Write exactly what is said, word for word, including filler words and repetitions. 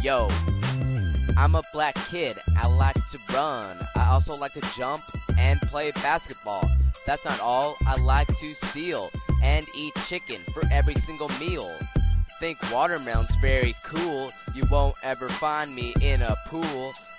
Yo, I'm a black kid, I like to run. I also like to jump and play basketball. That's not all, I like to steal and eat chicken for every single meal. Think watermelon's very cool, you won't ever find me in a pool.